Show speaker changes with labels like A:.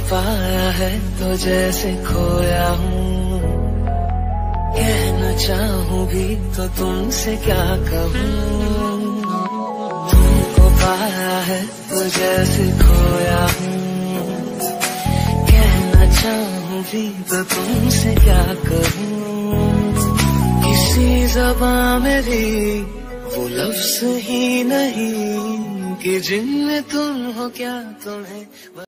A: पाया है तो जैसे खोया हूँ, कहना चाहूँ भी तो तुमसे क्या कहूँ। तुमको पाया है तो जैसे खोया हूँ, कहना चाहूँ भी तो तुमसे क्या कहूँ। किसी ज़बान में भी वो लफ्ज़ ही नहीं कि जिनमें तुम हो क्या तुम्हें